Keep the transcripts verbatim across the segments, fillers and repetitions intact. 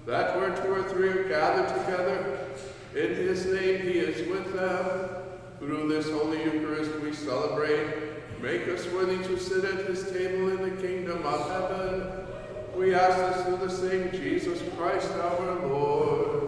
that where two or three are gathered together, in his name he is with them. Through this Holy Eucharist we celebrate. Make us worthy to sit at his table in the kingdom of heaven. We ask this through the same Jesus Christ our Lord.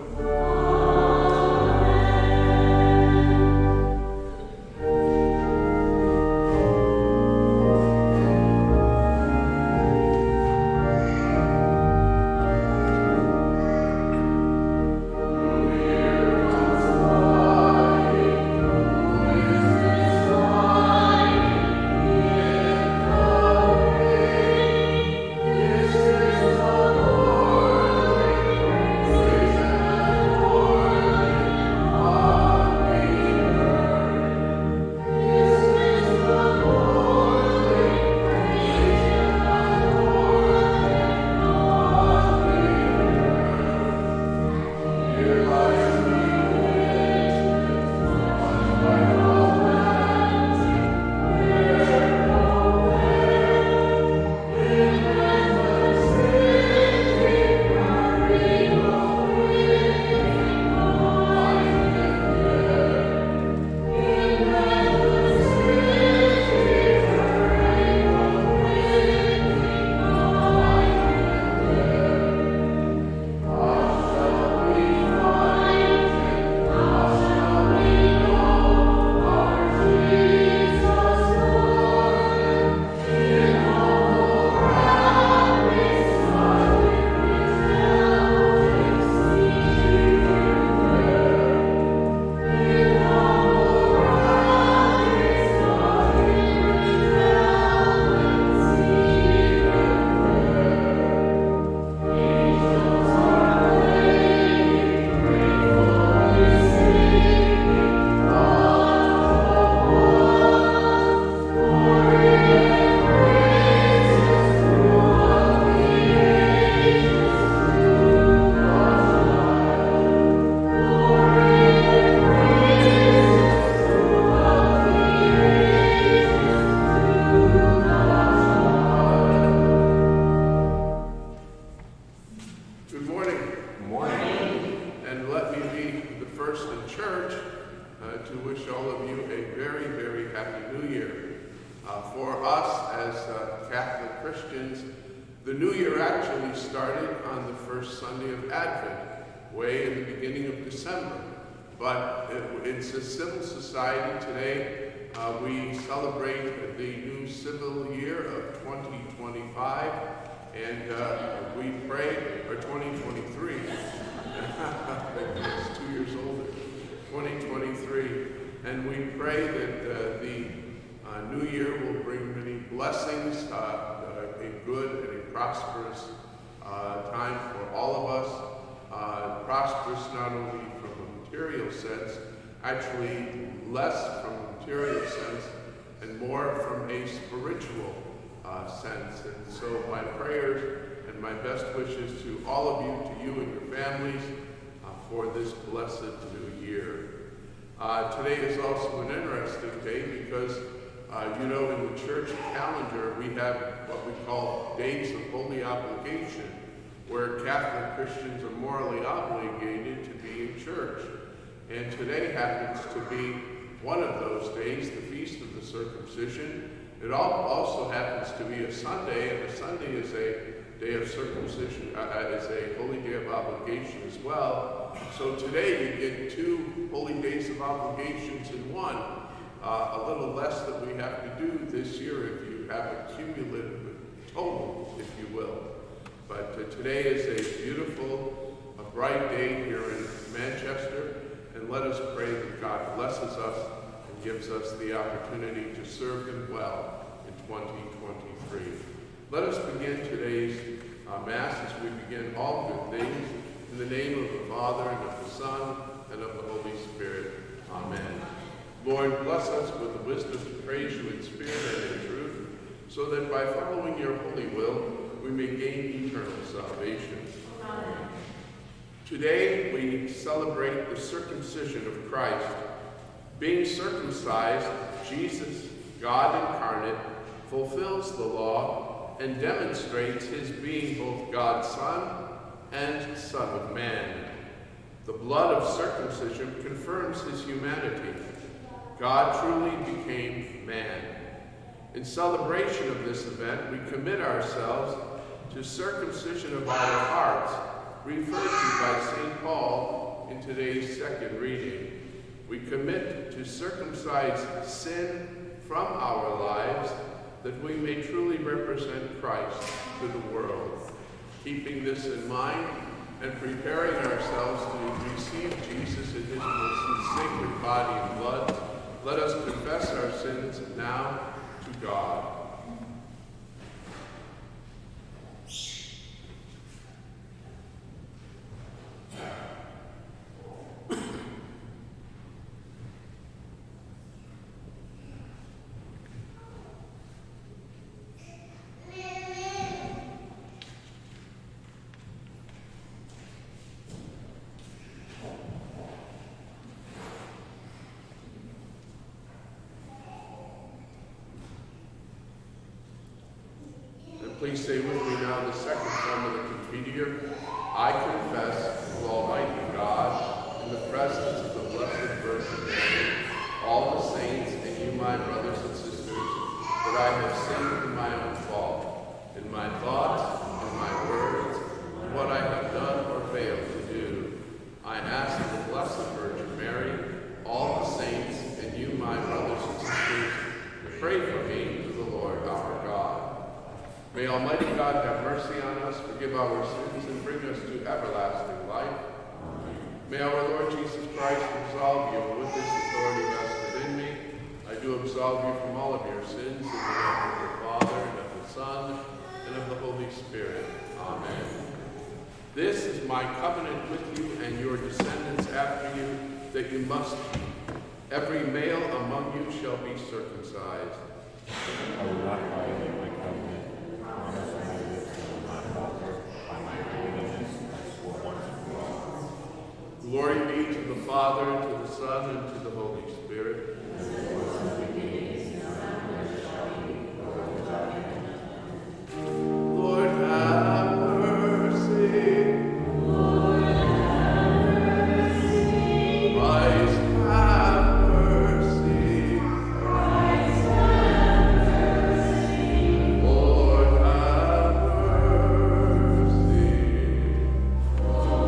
And uh, we pray, or twenty twenty-three, it's two years older, twenty twenty-three, and we pray that uh, the uh, new year will bring many blessings, uh, uh, a good and a prosperous uh, time for all of us, uh, prosperous not only from a material sense, actually less from a material sense, and more from a spiritual Uh, sense. And so my prayers and my best wishes to all of you, to you and your families, uh, for this blessed new year. Uh, today is also an interesting day because, uh, you know, in the church calendar we have what we call days of holy obligation, where Catholic Christians are morally obligated to be in church. And today happens to be one of those days, the Feast of the Circumcision. It also happens to be a Sunday, and a Sunday is a day of circumcision, uh, is a holy day of obligation as well. So today you get two holy days of obligations in one. Uh, a little less that we have to do this year if you have a cumulative total, if you will. But uh, today is a beautiful, a bright day here in Manchester, and let us pray that God blesses us gives us the opportunity to serve him well in twenty twenty-three. Let us begin today's uh, Mass as we begin all good things in the name of the Father, and of the Son, and of the Holy Spirit. Amen. Lord, bless us with the wisdom to praise you in spirit and in truth, so that by following your holy will, we may gain eternal salvation. Amen. Today we celebrate the circumcision of Christ. Being circumcised, Jesus, God incarnate, fulfills the law and demonstrates his being both God's Son and Son of Man. The blood of circumcision confirms his humanity. God truly became man. In celebration of this event, we commit ourselves to circumcision of our hearts, referred to by Saint Paul in today's second reading. We commit to circumcise sin from our lives, that we may truly represent Christ to the world. Keeping this in mind and preparing ourselves to receive Jesus in his most sacred body and blood, let us confess our sins now to God. Please say with me now the second psalm of the Confiteor. I confess to Almighty God, in the presence of the Blessed Virgin Mary, all the saints, and you, my brothers and sisters, that I have sinned in my own fault, in my thoughts, in my words, in what I have done or failed to do. I ask the Blessed Virgin Mary, all the saints, and you, my brothers and sisters, to pray for me to the Lord our God. May Almighty God have mercy on us, forgive our sins, and bring us to everlasting life. Amen. May our Lord Jesus Christ absolve you with his authority vested in me. I do absolve you from all of your sins in the name of the Father, and of the Son, and of the Holy Spirit. Amen. This is my covenant with you and your descendants after you, that you must keep. Every male among you shall be circumcised. I will not violate my covenant. Glory be to the Father, and to the Son, and to the Holy Spirit. Lord, have mercy. Lord, have mercy. Christ, have mercy. Christ, have mercy. Lord, have mercy.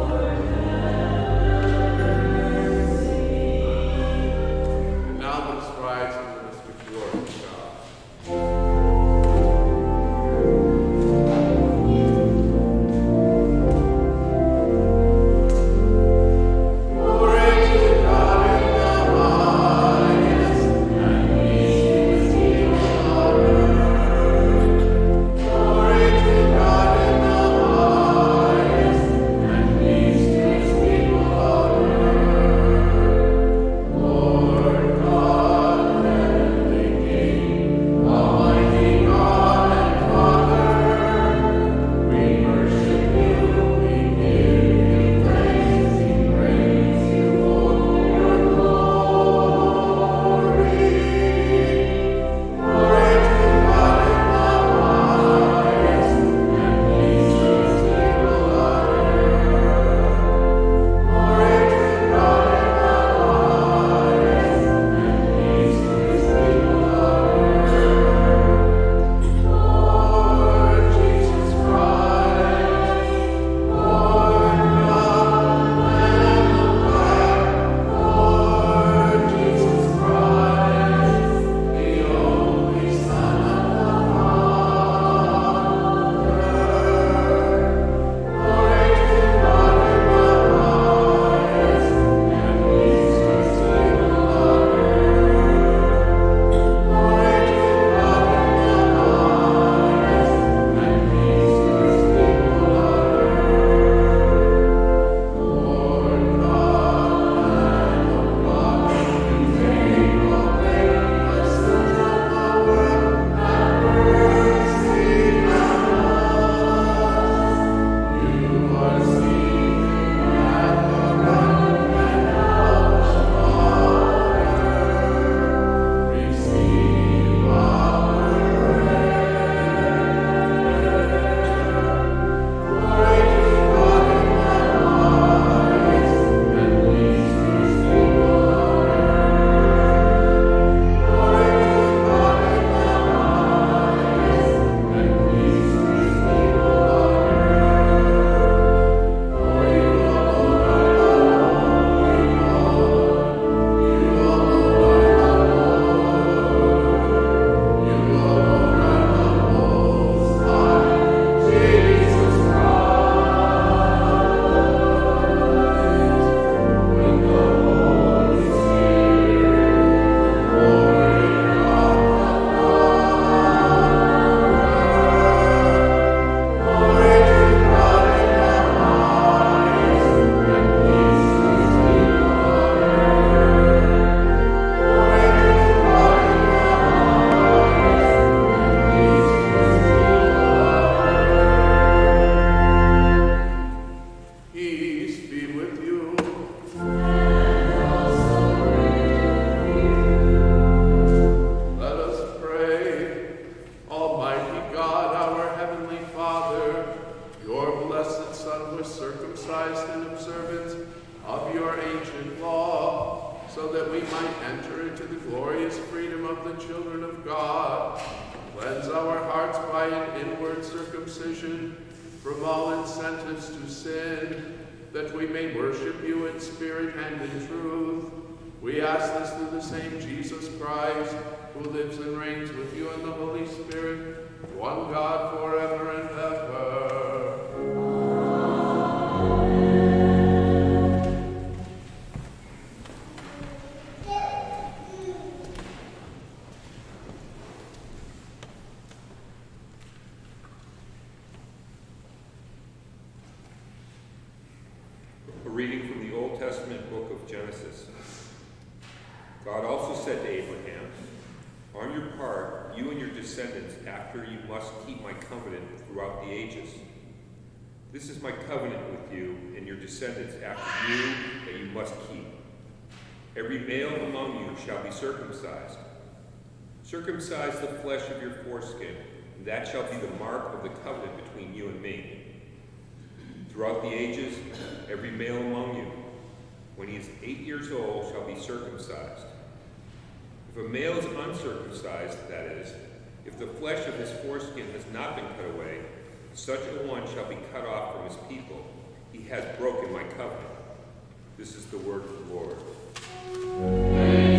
And now let's blessed Son was circumcised in observance of your ancient law, so that we might enter into the glorious freedom of the children of God. Cleanse our hearts by an inward circumcision from all incentives to sin, that we may worship you in spirit and in truth. We ask this through the same Jesus Christ, who lives and reigns with you in the Holy Spirit, one God forever and ever. A reading from the Old Testament book of Genesis. God also said to Abraham, "On your part, you and your descendants after you must keep my covenant throughout the ages. This is my covenant with you and your descendants after you that you must keep. Every male among you shall be circumcised. Circumcise the flesh of your foreskin, and that shall be the mark of the covenant between you and me. Throughout the ages, every male among you, when he is eight years old, shall be circumcised. If a male is uncircumcised, that is, if the flesh of his foreskin has not been cut away, such a one shall be cut off from his people. He has broken my covenant." This is the word of the Lord.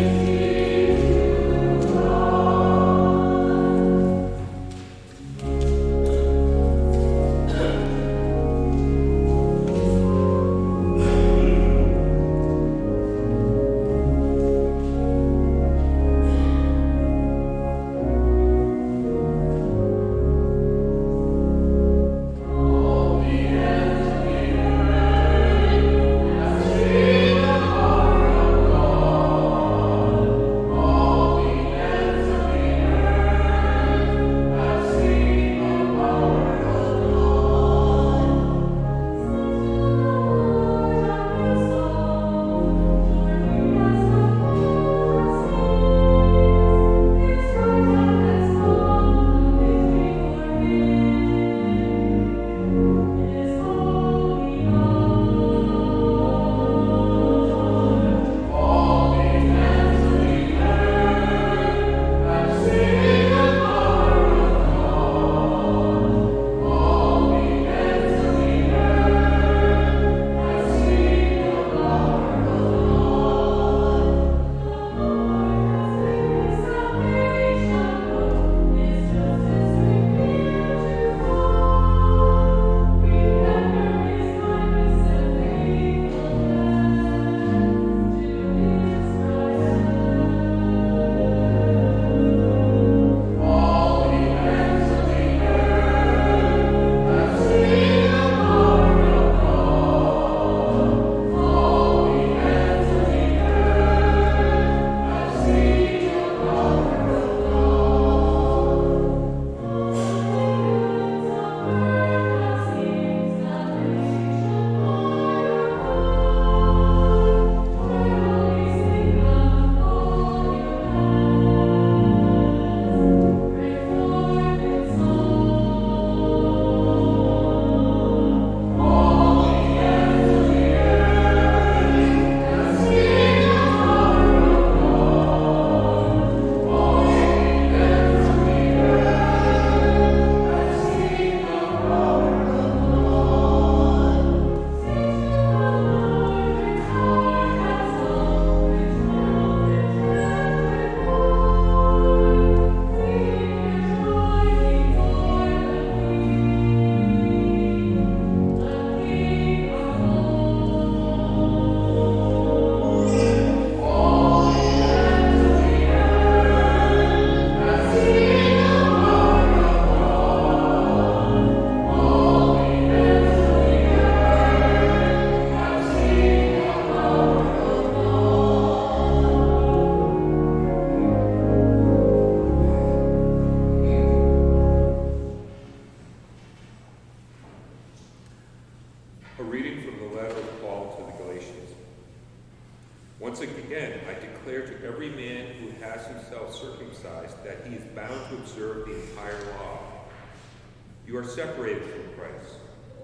Once again, I declare to every man who has himself circumcised that he is bound to observe the entire law. You are separated from Christ,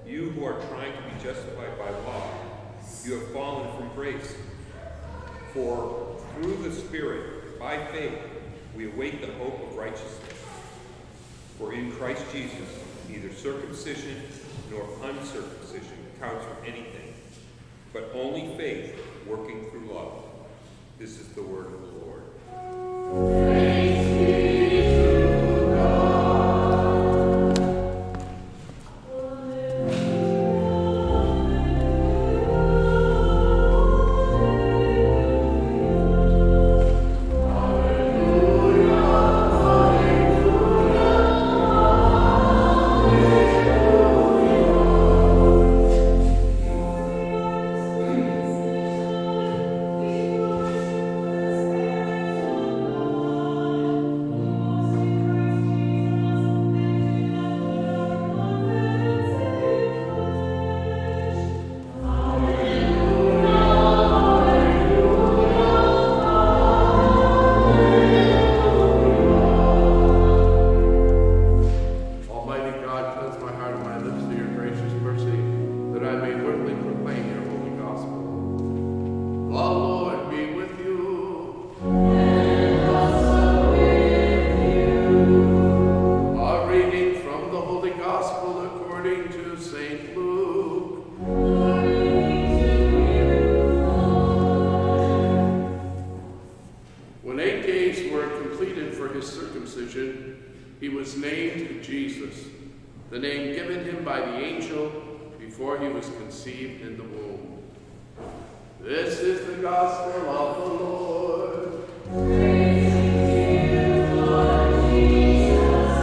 You who are trying to be justified by law, you have fallen from grace. For through the Spirit, by faith, we await the hope of righteousness. For in Christ Jesus, neither circumcision nor uncircumcision counts for anything, but only faith working through love. This is the word of the Lord. Praise be to God. Circumcision, he was named Jesus, the name given him by the angel before he was conceived in the womb. This is the gospel of the Lord. Praise to you, Lord Jesus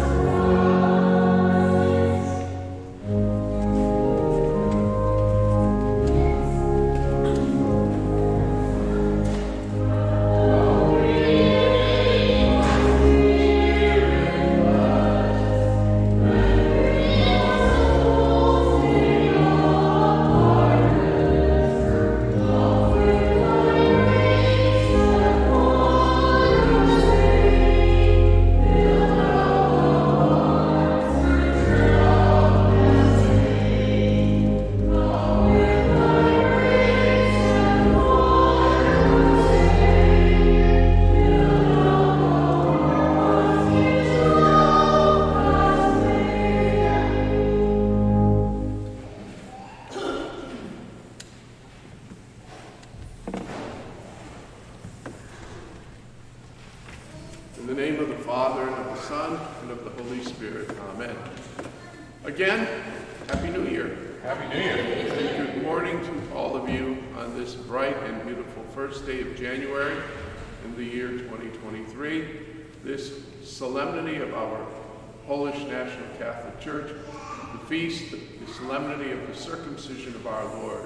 In the name of the Father, and of the Son, and of the Holy Spirit. Amen. Again, Happy New Year. Happy New Year. And good morning to all of you on this bright and beautiful first day of January in the year twenty twenty-three. This solemnity of our Polish National Catholic Church, the feast, the solemnity of the circumcision of our Lord.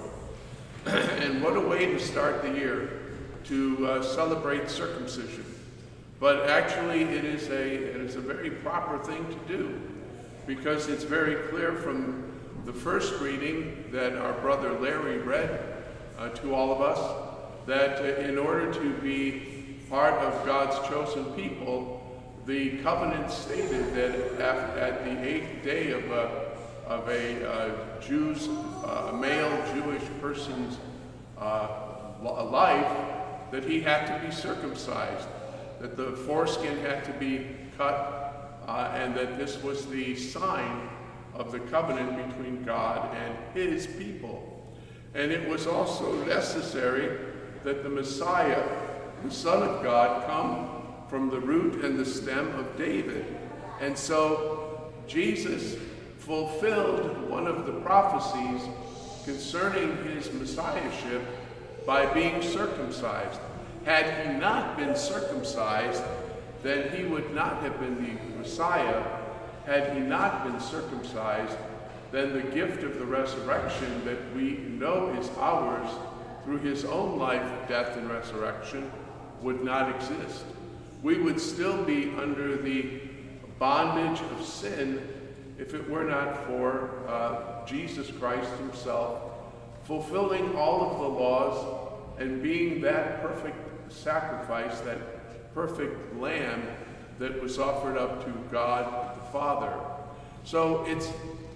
And what a way to start the year, to uh, celebrate circumcision. But actually, it is a it is a very proper thing to do, because it's very clear from the first reading that our brother Larry read uh, to all of us, that uh, in order to be part of God's chosen people, the covenant stated that at, at the eighth day of a of a uh, Jew's uh, male Jewish person's uh, life, that he had to be circumcised, that the foreskin had to be cut, uh, and that this was the sign of the covenant between God and his people. And it was also necessary that the Messiah, the Son of God, come from the root and the stem of David. And so Jesus fulfilled one of the prophecies concerning his messiahship by being circumcised. Had he not been circumcised, then he would not have been the Messiah. Had he not been circumcised, then the gift of the resurrection that we know is ours through his own life, death, and resurrection would not exist. We would still be under the bondage of sin if it were not for uh, Jesus Christ himself fulfilling all of the laws and being that perfect sacrifice, that perfect lamb that was offered up to God the Father. So it's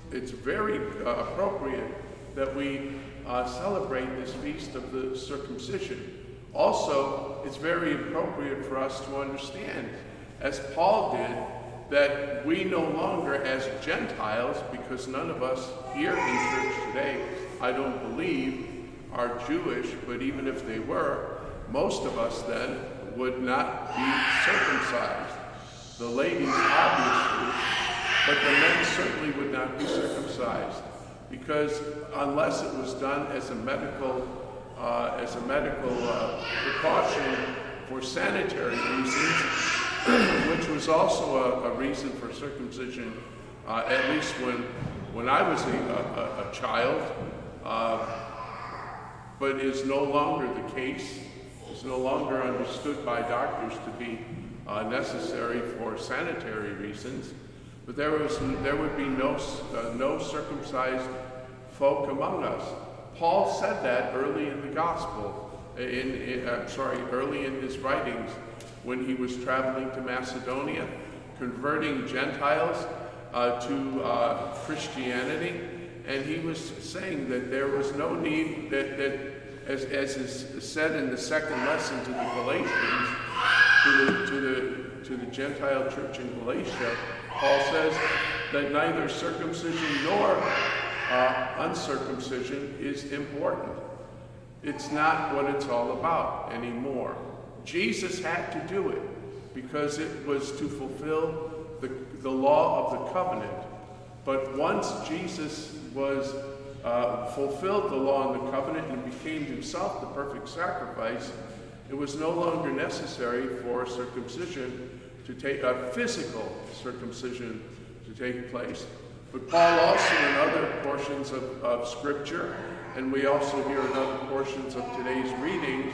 it's very uh, appropriate that we uh, celebrate this feast of the circumcision. Also, it's very appropriate for us to understand, as Paul did, that we no longer as Gentiles, because none of us here in church today, I don't believe, are Jewish, but even if they were, most of us then would not be circumcised. The ladies, obviously, but the men certainly would not be circumcised, because unless it was done as a medical, uh, as a medical uh, precaution for sanitary reasons, which was also a, a reason for circumcision, uh, at least when when I was a, a, a child, uh, but is no longer the case. Is no longer understood by doctors to be uh, necessary for sanitary reasons. But there was there would be no uh, no circumcised folk among us. Paul said that early in the gospel. In, in I'm sorry, early in his writings, when he was traveling to Macedonia, converting Gentiles uh, to uh, Christianity, and he was saying that there was no need, that, that as, as is said in the second lesson to the Galatians, to the, to the, to the Gentile church in Galatia, Paul says that neither circumcision nor uh, uncircumcision is important. It's not what it's all about anymore. Jesus had to do it because it was to fulfill the, the law of the covenant. But once Jesus was uh, fulfilled the law and the covenant and became himself the perfect sacrifice, it was no longer necessary for circumcision to take, a physical circumcision to take place. But Paul also in other portions of, of Scripture, and we also hear in other portions of today's readings,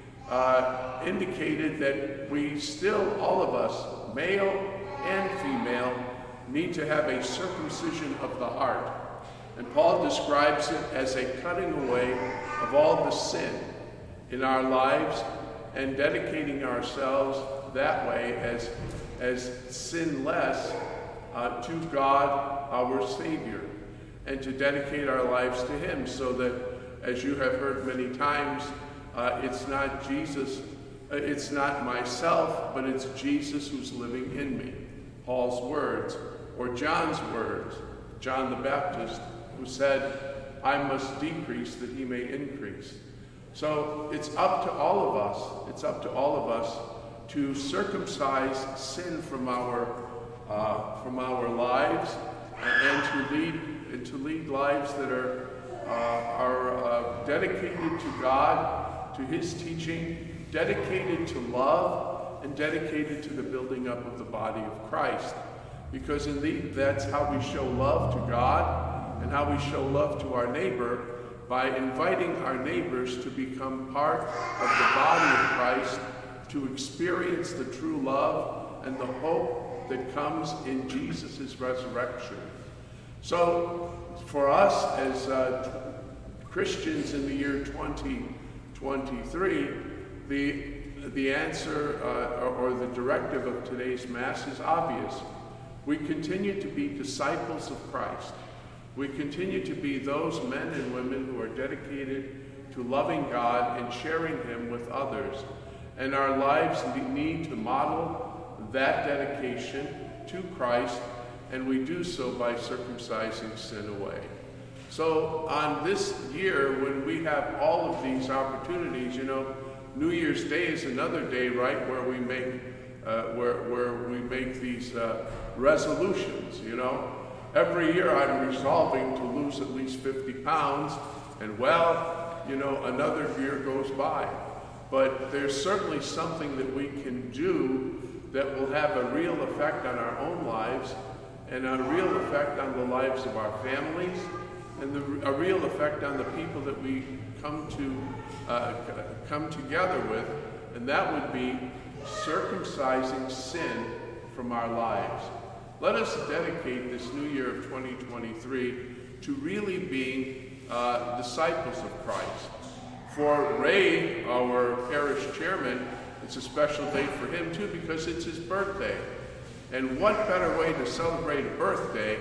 uh, indicated that we still, all of us, male and female, need to have a circumcision of the heart. And Paul describes it as a cutting away of all the sin in our lives and dedicating ourselves that way as, as sinless uh, to God, our Savior, and to dedicate our lives to him, so that, as you have heard many times, uh, it's not Jesus, uh, it's not myself, but it's Jesus who's living in me. Paul's words, or John's words, John the Baptist, who said, I must decrease that he may increase. So it's up to all of us, it's up to all of us to circumcise sin from our, uh, from our lives, and to lead and to lead lives that are, uh, are uh, dedicated to God, to his teaching, dedicated to love, and dedicated to the building up of the body of Christ. Because indeed, that's how we show love to God and how we show love to our neighbor, by inviting our neighbors to become part of the body of Christ, to experience the true love and the hope that comes in Jesus' resurrection. So, for us as uh, Christians in the year twenty twenty-three, the, the answer uh, or, or the directive of today's Mass is obvious. We continue to be disciples of Christ. We continue to be those men and women who are dedicated to loving God and sharing him with others. And our lives need to model that dedication to Christ, and we do so by circumcising sin away. So on this year, when we have all of these opportunities, you know, New Year's Day is another day, right, where we make uh, where where we make these uh, resolutions. You know, every year I'm resolving to lose at least fifty pounds, and well, you know, another year goes by. But there's certainly something that we can do that will have a real effect on our own lives, and a real effect on the lives of our families, and the, a real effect on the people that we come to uh, come together with, and that would be circumcising sin from our lives. Let us dedicate this new year of twenty twenty-three to really being uh, disciples of Christ. For Ray, our parish chairman, it's a special day for him too, because it's his birthday. And what better way to celebrate a birthday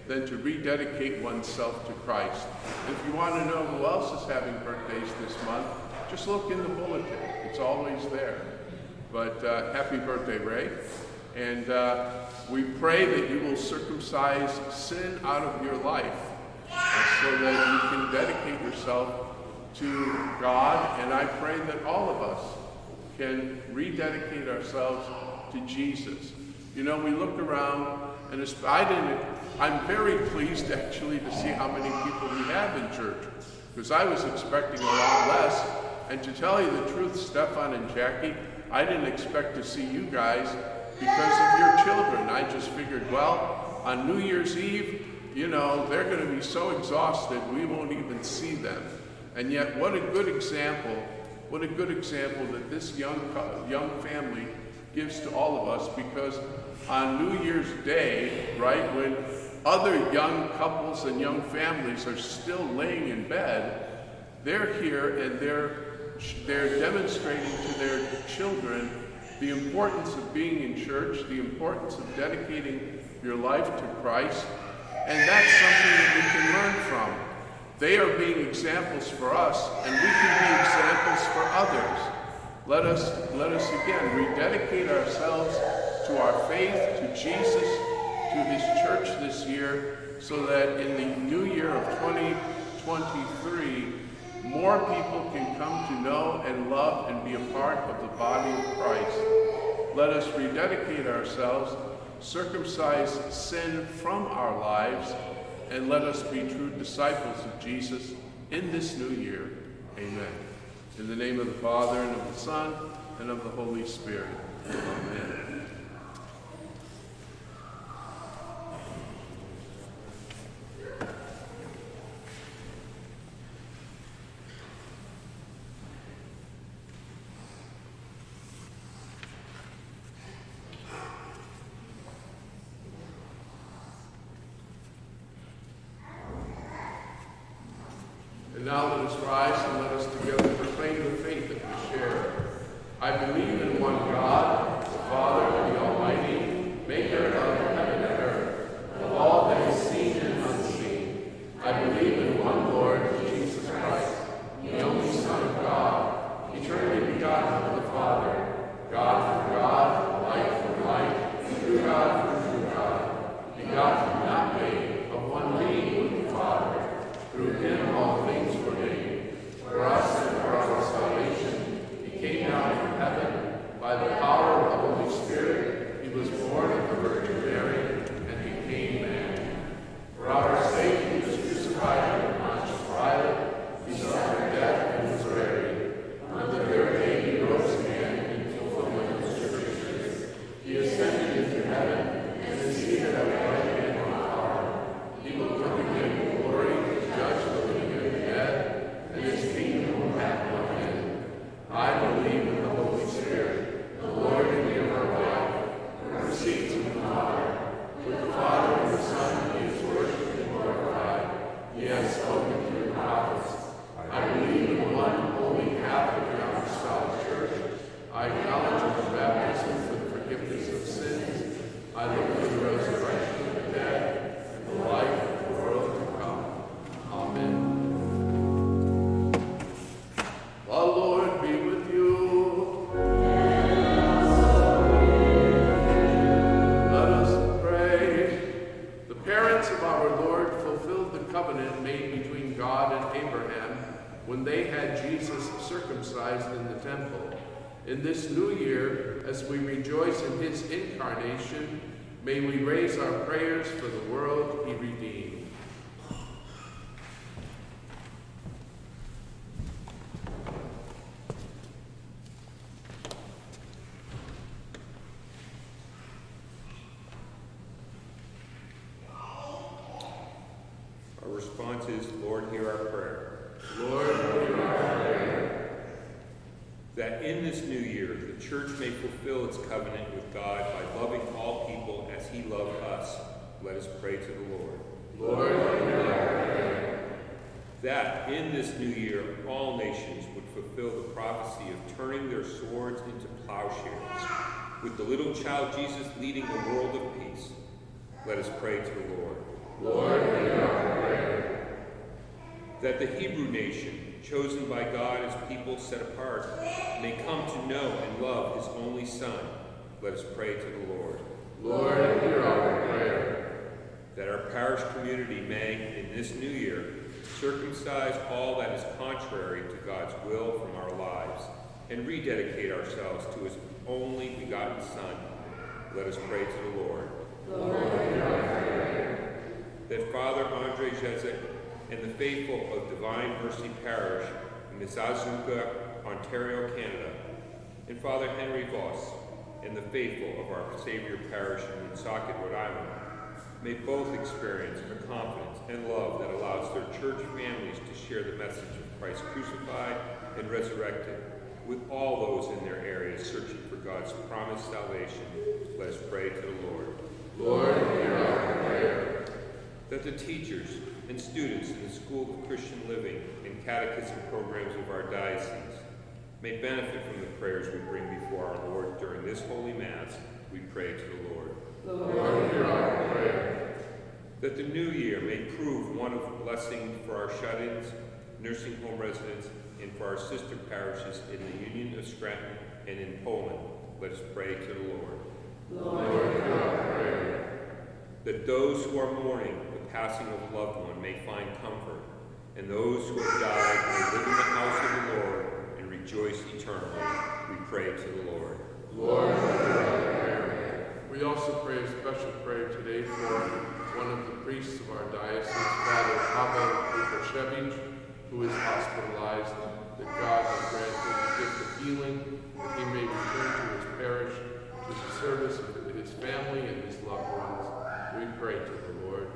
than to rededicate oneself to Christ. And if you want to know who else is having birthdays this month, just look in the bulletin. It's always there. But uh, happy birthday, Ray. And uh, we pray that you will circumcise sin out of your life so that you can dedicate yourself to God. And I pray that all of us can rededicate ourselves to Jesus. You know, we look around, and I didn't, I'm very pleased actually to see how many people we have in church, because I was expecting a lot less. And to tell you the truth, Stefan and Jackie, I didn't expect to see you guys because of your children. I just figured, well, on New Year's Eve, you know, they're going to be so exhausted we won't even see them. And yet, what a good example, what a good example that this young, young family gives to all of us, because on New Year's Day, right, when other young couples and young families are still laying in bed, they're here and they're, they're demonstrating to their children the importance of being in church, the importance of dedicating your life to Christ, and that's something that we can learn from. They are being examples for us, and we can be examples for others. Let us, let us again rededicate ourselves to our faith, to Jesus, to his church this year, so that in the new year of twenty twenty-three, more people can come to know and love and be a part of the body of Christ. Let us rededicate ourselves, circumcise sin from our lives, and let us be true disciples of Jesus in this new year. Amen. In the name of the Father, and of the Son, and of the Holy Spirit. Amen. And now let us rise and let us together proclaim the faith that we share. I believe in one God, the Father, the Almighty, maker of heaven and earth, of all that is seen and unseen. I believe in one Lord, Jesus Christ, the only Son of God, eternally begotten of the Father, God from God, light from light, true God from true God, begotten, not made, of one being with the Father. Through him all things were made. For us and for our salvation, he came down from heaven. By the power of the Holy Spirit, he was born of the Virgin Mary, and became man. For our sake, he was crucified under Pontius Pilate. He suffered death and was buried. On the third day, he rose again in fulfillment of the Scriptures. He ascended into heaven and is seated at the right hand of the Father. He will come again in glory, judge the living and the dead, and his kingdom will have no end. I believe in the Holy Spirit, the Lord and giver of life, who proceeds from the Father. With the Father and the Son, he is worshipped and glorified. He has spoken through the prophets. I believe in one holy Catholic and apostolic church. I acknowledge the baptism for the forgiveness of sins. I look for the resurrection of the dead and the life of the world to come. Amen. The Lord be with you. Let us pray. The parents of our Lord fulfilled the covenant made between God and Abraham when they had Jesus circumcised in the temple. In this new year, as we rejoice in his incarnation, may we raise our prayers for the world he redeemed. Our response is, Lord, hear our prayer. Lord, hear our prayer. That in this new year, the Church may fulfill its covenant with God by loving all people as he loved us. Let us pray to the Lord. Lord, hear our prayer. That in this new year, all nations would fulfill the prophecy of turning their swords into plowshares, with the little child Jesus leading a world of peace. Let us pray to the Lord. Lord, hear our prayer. That the Hebrew nation, chosen by God as people set apart, may come to know and love his only Son, let us pray to the Lord. Lord, hear our prayer. That our parish community may, in this new year, circumcise all that is contrary to God's will from our lives, and rededicate ourselves to his only begotten Son. Let us pray to the Lord. Lord, hear our prayer. That Father Andre Jezik and the faithful of Divine Mercy Parish in Mississauga, Ontario, Canada, and Father Henry Voss and the faithful of our Savior Parish in Woonsocket, Rhode Island, may both experience the confidence and love that allows their church families to share the message of Christ crucified and resurrected with all those in their areas searching for God's promised salvation. Let us pray to the Lord. Lord, hear our prayer. That the teachers and students in the School of Christian Living and catechism programs of our diocese may benefit from the prayers we bring before our Lord during this Holy Mass, we pray to the Lord. Lord, hear our prayer. That the new year may prove one of blessing for our shut-ins, nursing home residents, and for our sister parishes in the Union of Scranton and in Poland. Let us pray to the Lord. Lord, hear our prayer. That those who are mourning the passing of a loved one may find comfort, and those who have died may live in the house of the Lord and rejoice eternally. We pray to the Lord. Lord, hear our prayer. We also pray a special prayer today for one of the priests of our diocese, Father Pavel Lukashevich, who is hospitalized, that God has granted the gift of healing, that he may return to his parish, to the service of his family and his loved ones. We pray to the Lord.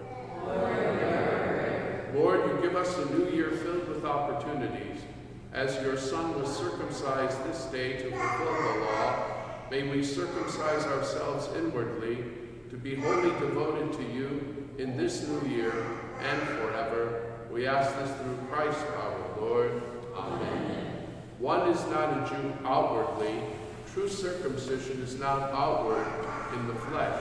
Lord, Lord, you give us a new year filled with opportunities. As your Son was circumcised this day to fulfill the law, may we circumcise ourselves inwardly to be wholly devoted to you in this new year and forever. We ask this through Christ our Lord. Amen. One is not a Jew outwardly. True circumcision is not outward in the flesh.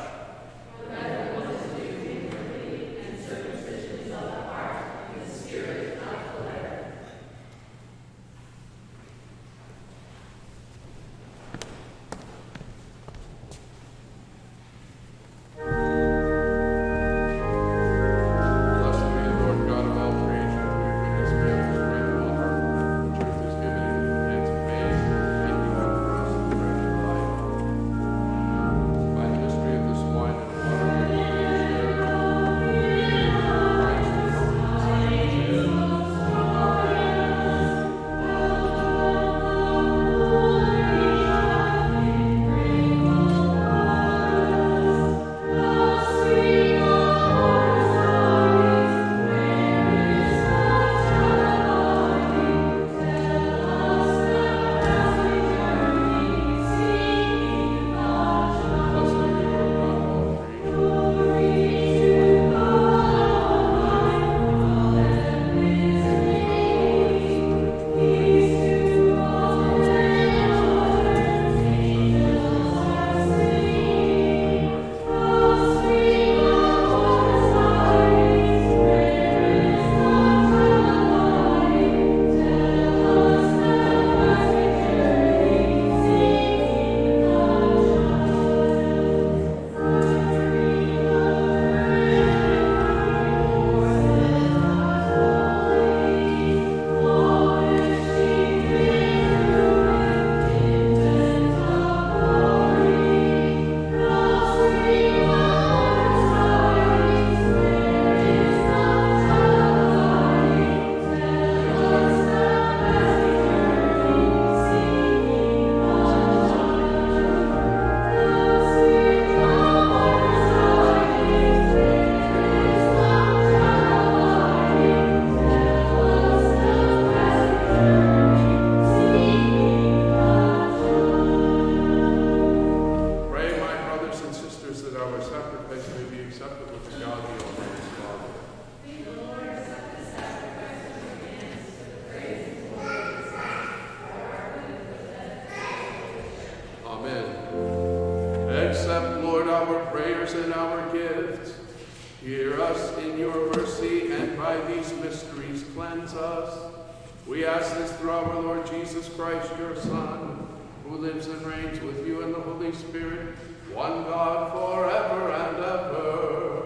Hear us in your mercy, and by these mysteries cleanse us. We ask this through our Lord Jesus Christ, your Son, who lives and reigns with you in the Holy Spirit, one God, forever and ever.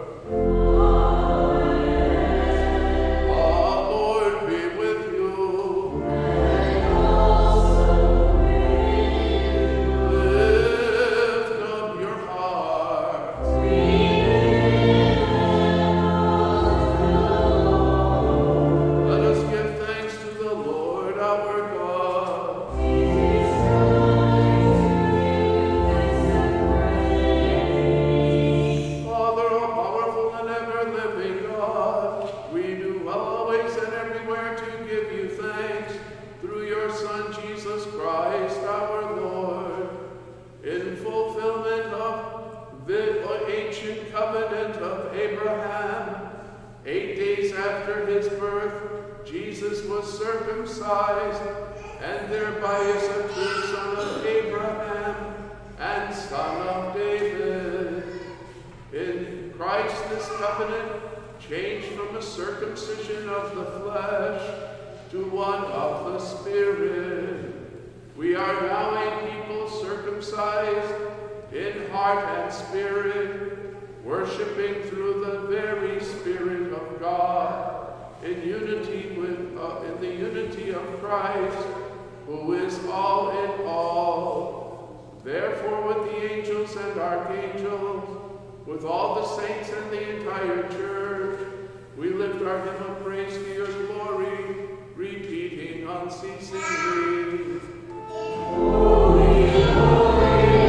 Circumcised, and thereby is a true son of Abraham and son of David. In Christ this covenant changed from a circumcision of the flesh to one of the Spirit. We are now a people circumcised in heart and spirit, worshiping through the very Spirit of God, in unity with, uh, in the unity of Christ, who is all in all. Therefore, with the angels and archangels, with all the saints and the entire church, we lift our hymn of praise to your glory, repeating unceasingly. Holy, holy,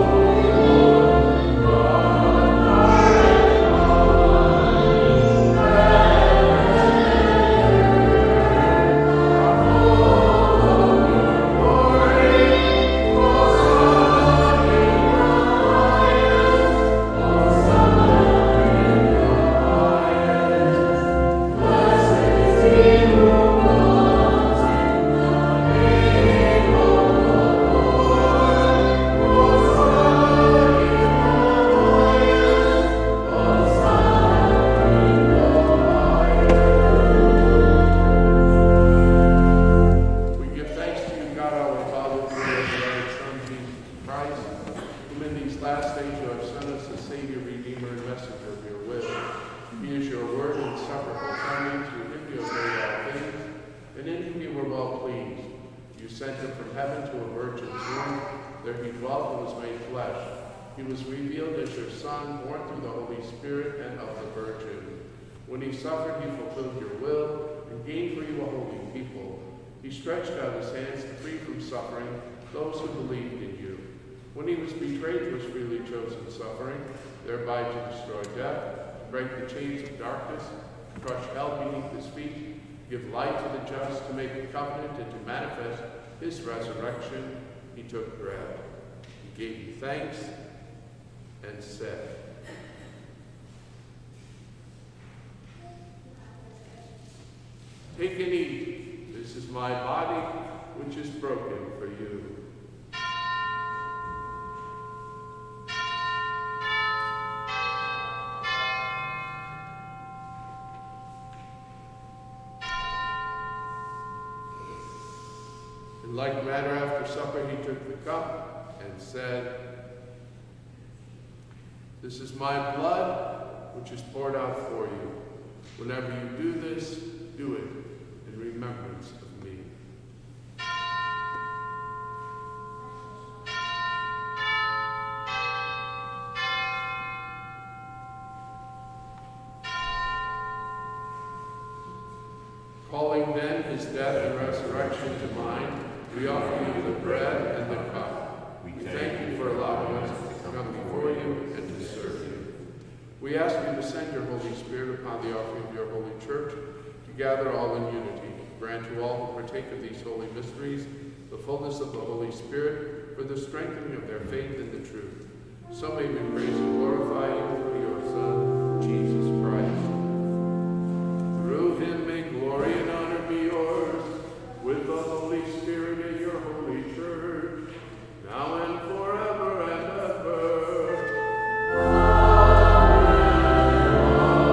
thereby to destroy death, to break the chains of darkness, to crush hell beneath his feet, give light to the just, to make a covenant, and to manifest his resurrection. He took bread. He gave you thanks and said, "Take and eat. This is my body, which is broken for you." In like manner, after supper, he took the cup and said, "This is my blood, which is poured out for you. Whenever you do this, do it in remembrance of me." Calling then his death and resurrection to mind, we offer you the bread and the cup. We thank you for allowing us to come before you and to serve you. We ask you to send your Holy Spirit upon the offering of your holy church, to gather all in unity. Grant to all who partake of these holy mysteries the fullness of the Holy Spirit for the strengthening of their faith in the truth. So may we praise and glorify you through your Son, Jesus Christ. Through him may glory and honor be yours, with the Holy Spirit in your holy church, now and forever and ever. Amen.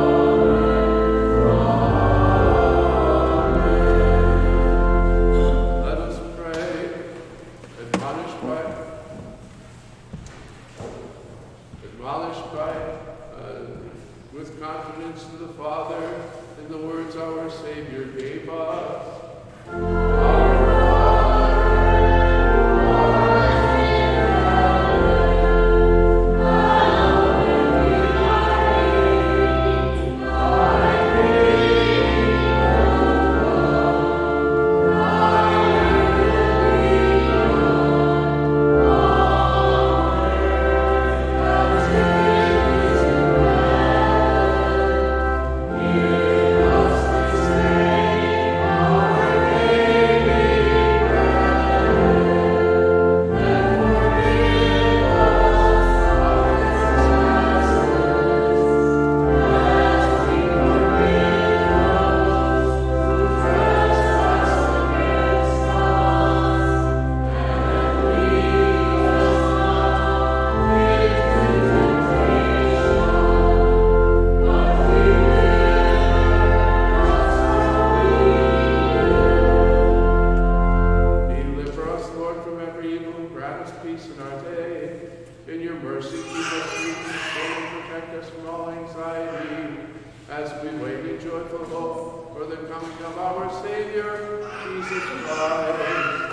Savior, Jesus Christ.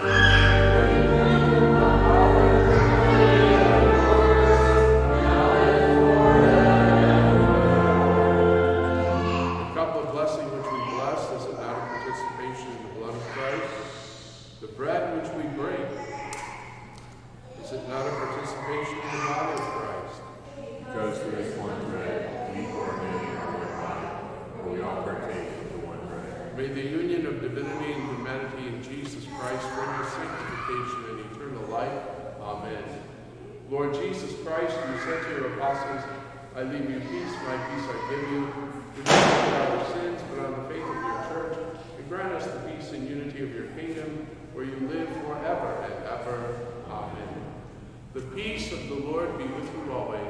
The cup of blessing which we bless, is it not a participation in the blood of Christ? The bread which we break, is it not a participation in the body of Christ? Because there is one bread, we are many are one body, for we all partake of the one bread. May the union of divinity and humanity in Jesus Christ bring us sanctification and eternal life. Amen. Lord Jesus Christ, you said to your apostles, I leave you peace, my peace I give you. Do not look on our sins, but on the faith of your church, and grant us the peace and unity of your kingdom, where you live forever and ever. Amen. The peace of the Lord be with you always.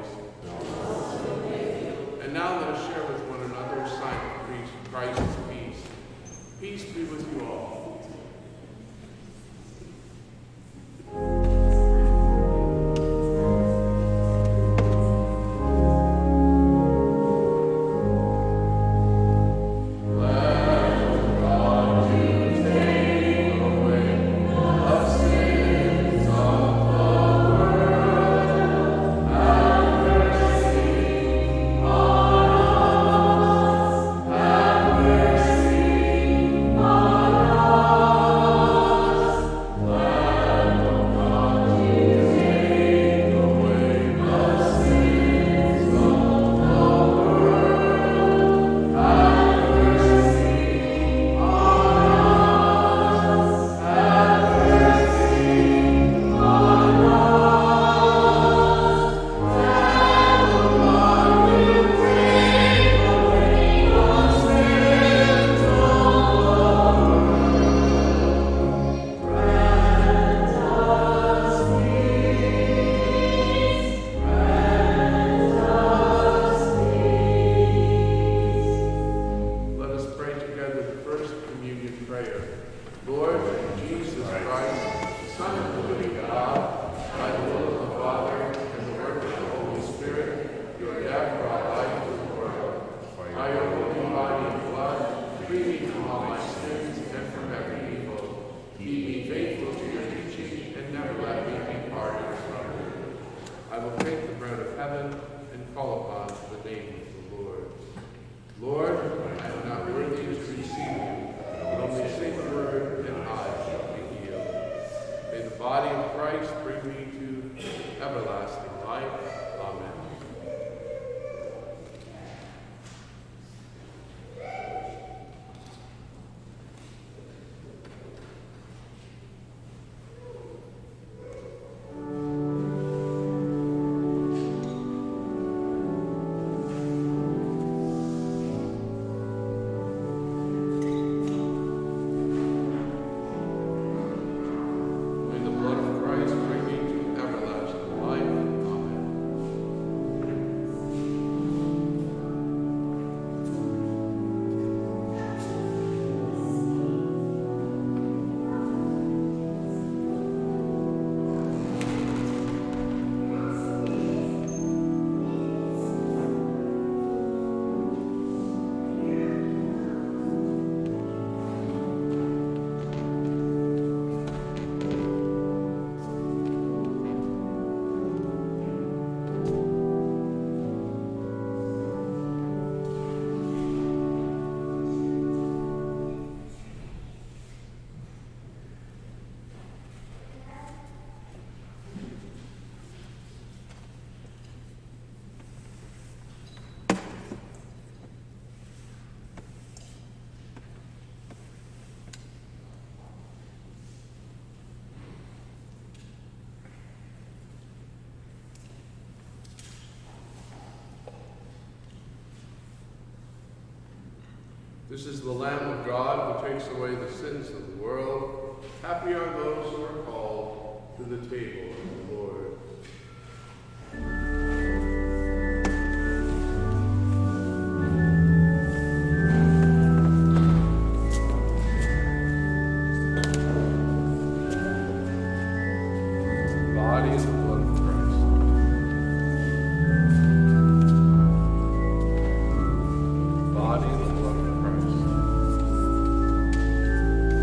And now let us share with one another a sign of Christ's peace. Peace be with you all. This is the Lamb of God who takes away the sins of the world. Happy are those who are called to the table of the Lord. Body and the blood of Christ. Body and the blood of Christ.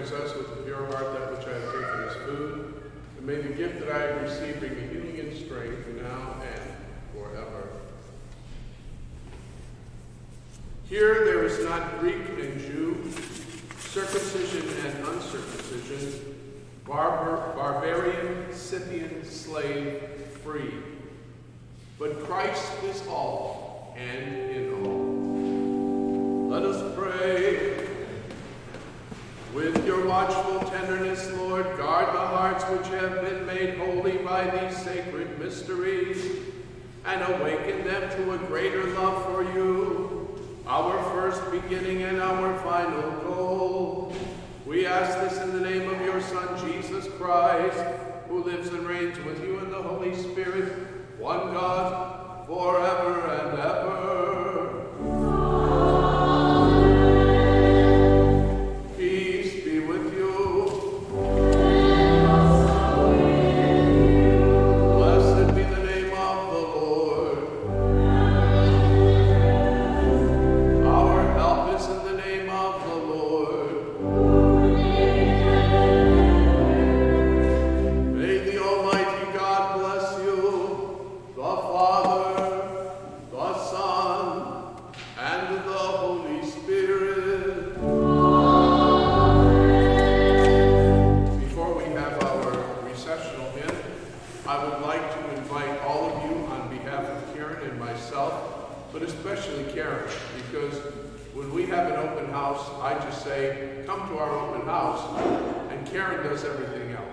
possess with a pure heart that which I have taken as food, and may the gift that I have received bring me healing and strength now and forever. Here there is not Greek and Jew, circumcision and uncircumcision, barbar barbarian, Scythian, slave, free. But Christ is all and in all. Let us pray. With your watchful tenderness, Lord, guard the hearts which have been made holy by these sacred mysteries, and awaken them to a greater love for you, our first beginning and our final goal. We ask this in the name of your Son, Jesus Christ, who lives and reigns with you in the Holy Spirit, one God, forever and ever. Amen. Peace be with you. And also with you. Blessed be the name of the Lord. Amen. Our help is in the name of the Lord. May the Almighty God bless you, the Father, the Son, and the Holy Spirit. Amen. Before we have our recessional hymn, I would like to invite all of you on behalf of Karen and myself, but especially Karen, because when we have an open house, I just say, come to our open house, and Karen does everything else.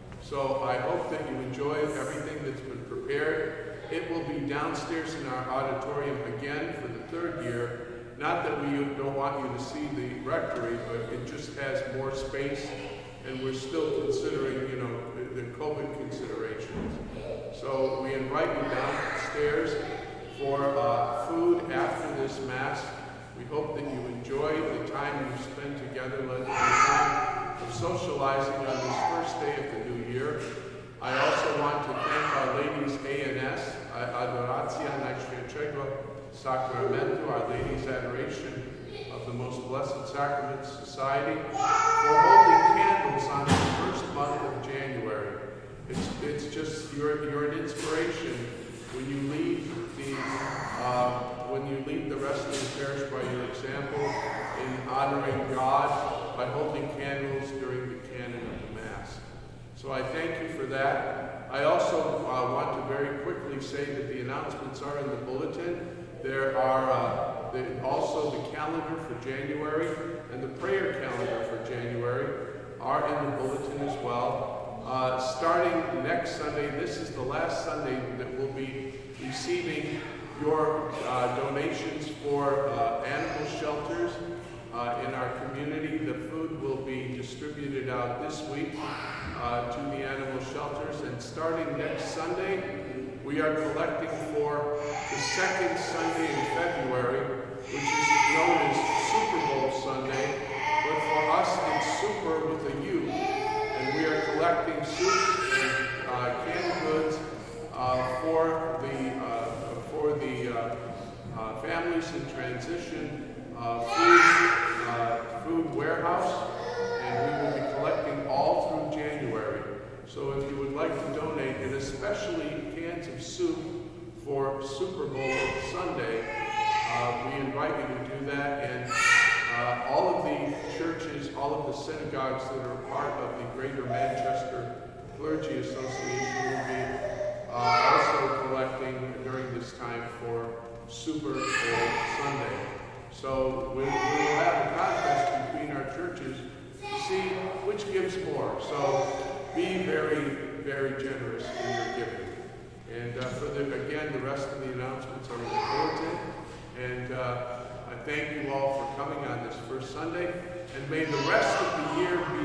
So I hope that you enjoy everything that's been prepared. It will be downstairs in our auditorium again for the third year. Not that we don't want you to see the rectory, but it just has more space, and we're still considering, you know, the, the COVID considerations. So we invite you downstairs for uh, food after this Mass. We hope that you enjoy the time you spend together, the time of socializing on this first day of the new year. I also want to thank our ladies A N S, Adoracja Najświętszego Sacramento, Our Lady's Adoration of the Most Blessed Sacrament Society, for holding candles on the first month of January. It's, it's just, you're, you're an inspiration when you lead the, uh, when you lead the rest of the parish by your example in honoring God by holding candles during the canon of the Mass. So I thank you for that. I also uh, want to very quickly say that the announcements are in the bulletin. There are uh, the, also the calendar for January and the prayer calendar for January are in the bulletin as well. Uh, starting next Sunday, this is the last Sunday that we'll be receiving your uh, donations for uh, animal shelters uh, in our community. The food will be distributed out this week uh, to the animal shelters, and starting next Sunday, we are collecting for the second Sunday in February, which is known as Super Bowl Sunday, but for us it's Super with a U, and we are collecting soup and uh, canned goods uh, for the uh, for the uh, uh, families in transition uh, food, uh, food warehouse, and we will be collecting all through January. So if you would like to donate, and especially cans of soup for Super Bowl Sunday, uh, we invite you to do that. And uh, all of the churches, all of the synagogues that are part of the Greater Manchester Clergy Association will be uh, also collecting during this time for Super Bowl Sunday. So we, we will have a contest between our churches to see which gives more. So be very, very generous in your giving. And uh, for the, again, the rest of the announcements are in the bulletin. And uh, I thank you all for coming on this first Sunday. And may the rest of the year be